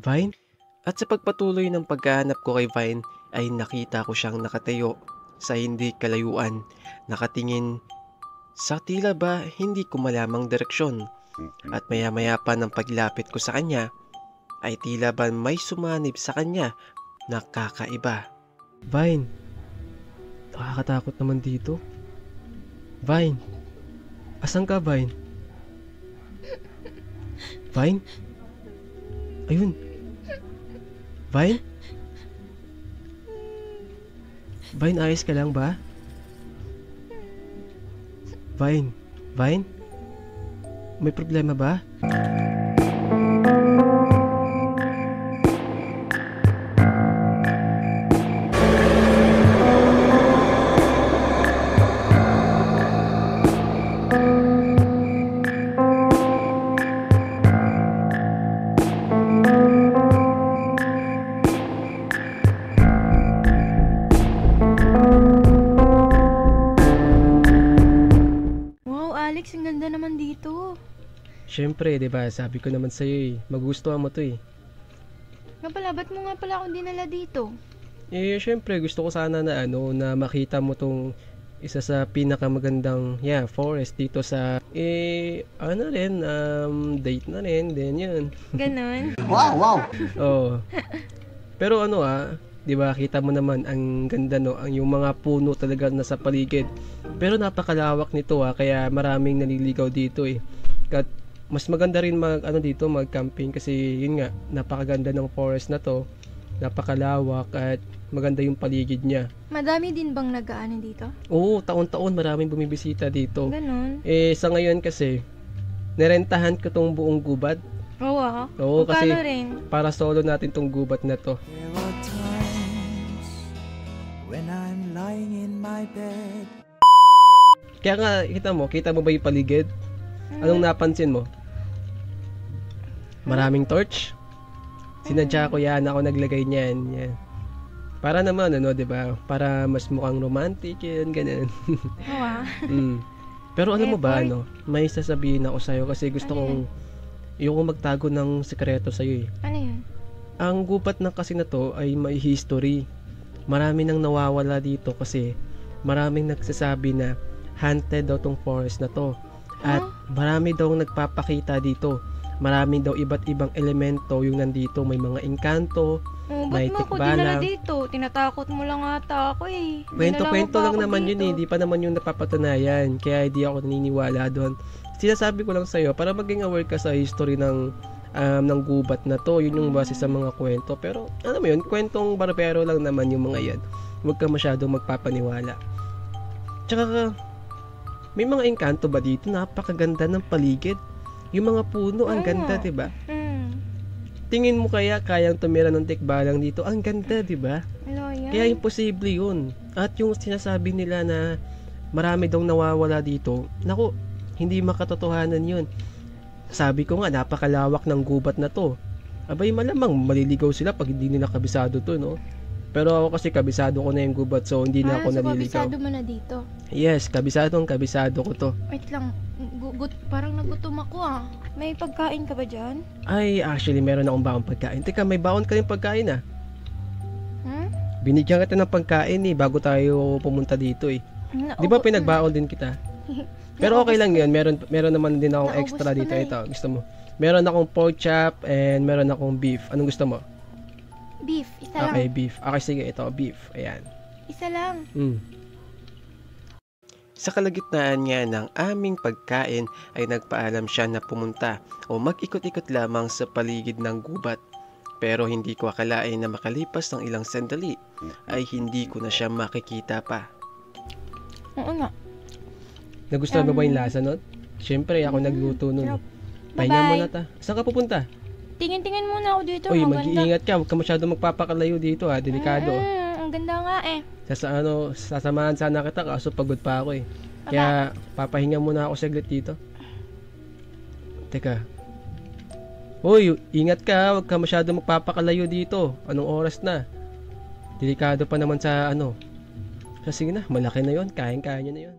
Vine? At sa pagpatuloy ng paghahanap ko kay Vine ay nakita ko siyang nakatayo sa hindi kalayuan, nakatingin sa tila ba hindi ko malamang direksyon. At maya-maya pa ng paglapit ko sa kanya ay tila ba may sumanib sa kanya na kakaiba. Vine, nakakatakot naman dito. Vine, asan ka Vine? Vine? Ayun. Vine? Vine, ayos ka lang ba? Vine? Vine? May problema ba? Wow, Alex, ang ganda naman dito. Siyempre, 'di ba? Sabi ko naman sa iyo magugustuhan mo 'to eh. Nga pala, ba't mo nga pala akong dinala dito? Siyempre gusto ko sana na na makita mo 'tong isa sa pinakamagandang forest dito sa ano rin date na rin din 'yun. Ganon? Wow! Oh. Pero 'di ba, kita mo naman ang ganda ang yung mga puno talaga nasa paligid. Pero napakalawak nito kaya maraming naliligaw dito eh. At mas maganda rin mag-camping kasi yun nga, napakaganda ng forest na to. Napakalawak at maganda yung paligid niya. Madami din bang nag-aano dito? Oo, taon-taon maraming bumibisita dito. Ganon? Sa ngayon kasi, nirentahan ko tong buong gubat. Oo. Oo, kasi Magkano rin? para solo natin tong gubat na to. There are times when I'm lying in my bed. Kaya nga, kita mo ba yung paligid? Anong napansin mo? Maraming torch? Sinadya ko yan, ako naglagay niyan. Yan. Para naman, 'di ba? Para mas mukhang romantic yan, ganun. Oo. Pero alam mo ba, Effort. may sasabihin ako sa'yo kasi gusto kong yung magtago ng sekreto sa'yo eh. Ano yun? Ang gubat ng kasi na to ay may history. Marami nang nawawala dito kasi maraming nagsasabi na haunted daw tong forest na to. At marami daw nagpapakita dito. Marami daw iba't ibang elemento yung nandito. May mga engkanto, Oh, may ba't mo ako dinala tikbalang. dito? Tinatakot mo lang ata ako eh. Kwento-kwento Dinala mo pa lang ako naman dito. yun eh. Hindi pa naman yung napapatunayan. Kaya hindi ako naniniwala doon. Sinasabi ko lang sa'yo para maging aware ka sa history ng gubat na to. Yun yung base sa mga kwento. Pero alam mo yun, kwentong barbero lang naman yung mga yan. Huwag ka masyadong magpapaniwala. Tsaka may mga engkanto ba dito? Napakaganda ng paligid. Yung mga puno, ang ganda, 'di ba? Tingin mo kaya kayang tumira ng tikbalang dito? Ang ganda, 'di ba? Hello, yan. Kaya imposible 'yun. At yung sinasabi nila na marami daw nawawala dito, naku, hindi makatotohanan 'yun. Sabi ko nga, napakalawak ng gubat na 'to. Abay, malamang maliligaw sila pag hindi nila kabisado 'to, no? Pero ako kasi kabisado ko na yung gubat, so hindi na ako so naliligaw. kabisado mo na dito. Yes, kabisado ko 'to. Wait lang, parang nagutom ako ah. May pagkain ka ba dyan? Ay, actually, meron akong baon pagkain. Teka, may baon ka rin pagkain Hmm? Binigyan kita ng pagkain bago tayo pumunta dito eh. Di ba pinagbaon din kita? Pero okay lang yun. Meron naman din akong Naubos extra ko dito. na eh. Ito, gusto mo? Meron akong pork chop and meron akong beef. Anong gusto mo? Beef, isa Okay, lang. beef. Okay, sige. Ito, beef. Ayan. Isa lang. Sa kalagitnaan nga ng aming pagkain ay nagpaalam siya na pumunta o mag-ikot-ikot lamang sa paligid ng gubat. Pero hindi ko akalain na makalipas ng ilang sandali ay hindi ko na siya makikita pa. Oo nga. Nagustuhan mo ba yung lasa nun? Siyempre, ako nagluto nun. Sarap. Pahinga Bye-bye. muna ta. Saan ka pupunta? Tingin-tingin muna ako dito. Uy, Maganda. mag-iingat ka. Huwag ka masyado magpapakalayo dito Delikado. Ang ganda nga eh. Sasamahan sana kita kaso pagod pa ako eh. Kaya papahinga muna ako saglit dito. Teka. Uy, ingat ka. Huwag ka masyado magpapakalayo dito. Anong oras na? Delikado pa naman sa Sige na, malaki na yon. Kaya niya na yon.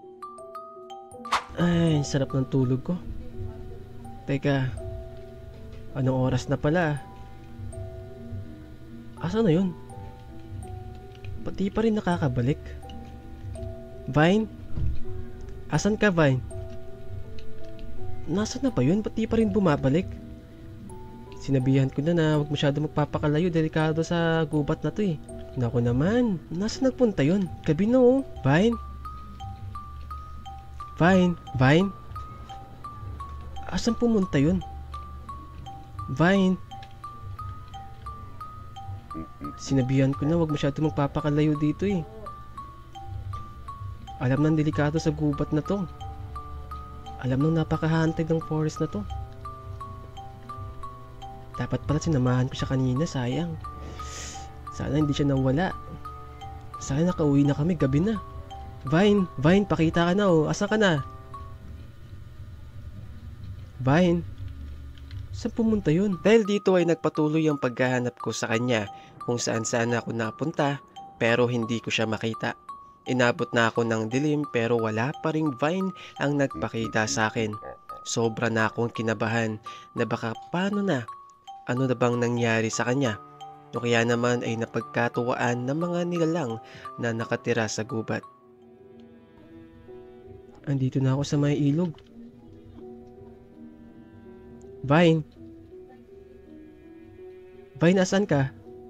Ay, sarap ng tulog ko. Teka. Anong oras na pala? Asa na yun? Pati pa rin nakakabalik. Vine? Asan ka, Vine? Nasaan na ba yun? Pati pa rin bumabalik. Sinabihan ko na huwag masyado magpapakalayo, delikado sa gubat na to eh. Naku naman, nasaan nagpunta yun? Gabi na oh. Vine? Vine? Vine? Asan pumunta yun? Vine? Sinabihan ko na huwag masyado magpapakalayo dito eh. Alam nang delikado sa gubat na to. Alam nang napaka-haunted ng forest na to. Dapat pala sinamahan ko siya kanina, sayang. Sana hindi siya nawala. Sana nakauwi na kami, gabi na. Vine, Vine, pakita ka na oh. Asa ka na? Vine? Saan pumunta yun? Dahil dito ay nagpatuloy ang paghahanap ko sa kanya kung saan ako napunta pero hindi ko siya makita. Inabot na ako ng dilim pero wala pa ring Vine ang nagpakita sa akin. Sobra na akong kinabahan na baka paano na? Ano na bang nangyari sa kanya? O kaya naman ay napagkatuwaan ng mga nilalang na nakatira sa gubat. Andito na ako sa may ilog. Vine? Vine, asan ka?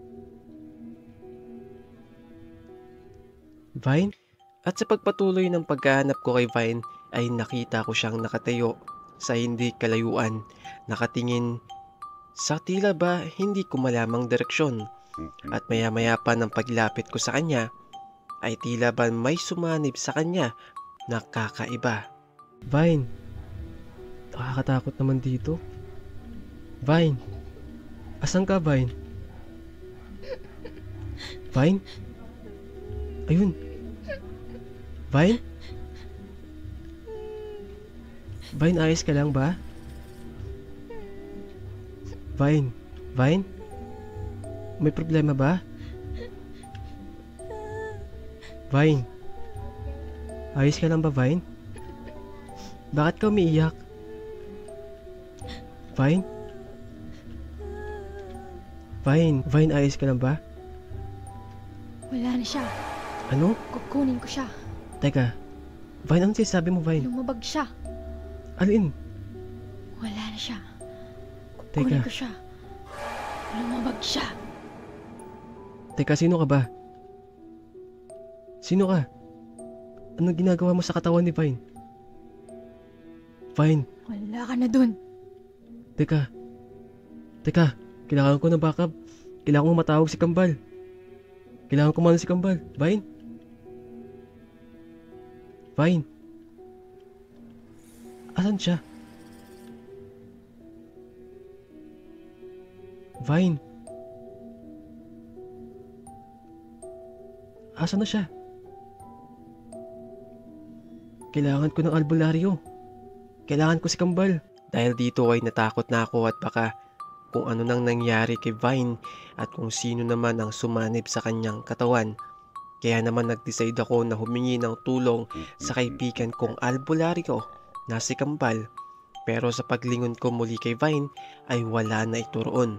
Vine? At sa pagpatuloy ng paghahanap ko kay Vine ay nakita ko siyang nakatayo sa hindi kalayuan, nakatingin sa tila ba hindi ko malamang direksyon. At maya-maya pa ng paglapit ko sa kanya ay tila ba may sumanib sa kanya na kakaiba. Vine, nakakatakot naman dito. Vine, asan ka, Vine? Vine? Ayun. Vine? Vine, ayos ka lang ba? Vine? Vine? May problema ba? Vine? Ayos ka lang ba, Vine? Bakit ka umiiyak? Vine? Vine? Vine, ayos ka lang ba? Wala na siya. Ano? Kukunin ko siya. Teka. Vine, anong sinasabi mo, Vine? Lumabag siya. Alin? Wala na siya. Teka. Kukunin ko siya. Lumabag siya. Teka, sino ka ba? Sino ka? Anong ginagawa mo sa katawan ni Vine? Vine, Wala ka na dun. teka. Teka, kailangan ko ng backup. Kailangan ko matawag si Kambal. Kailangan ko man si Kambal. Vine? Vine? Asan siya? Vine? Asan na siya? Kailangan ko ng albularyo. Kailangan ko si Kambal. Dahil dito ay natakot na ako at baka kung ano nang nangyari kay Vine at kung sino naman ang sumanib sa kanyang katawan. Kaya naman nag-decide ako na humingi ng tulong sa kaibigan kong albularyo na si Kambal. Pero sa paglingon ko muli kay Vine ay wala na ito roon.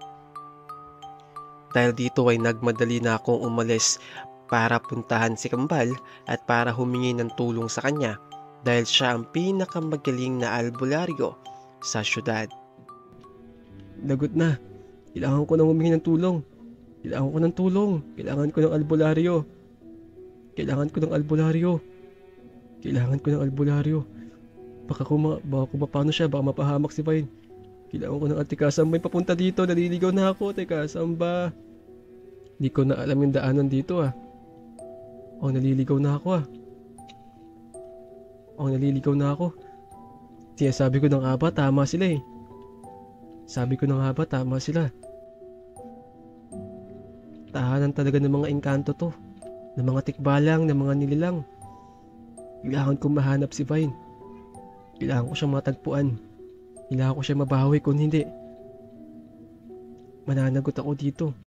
Dahil dito ay nagmadali na akong umalis para puntahan si Kambal at para humingi ng tulong sa kanya dahil siya ang pinakamagaling na albularyo sa syudad. Lagot na. Kailangan ko nang humingi ng tulong. Kailangan ko ng tulong. Kailangan ko ng albularyo. Kailangan ko ng albularyo. Kailangan ko ng albularyo. Baka kung paano siya, baka mapahamak si Vine. Kailangan ko ng atikasan. May papunta dito. Naliligaw na ako. Teka, saan ba? Hindi ko na alam yung daanan dito ah. Oh, naliligaw na ako ah. Oh, naliligaw na ako. Sinasabi ko ng aba, tama sila eh. Sabi ko ng aba, tama sila. Tahanan talaga ng mga engkanto to. Ng mga tikbalang, ng mga nililang. Kailangan kong mahanap si Vine. Kailangan ko siyang matagpuan. Kailangan ko siyang mabawi kung hindi. Mananagot ako dito.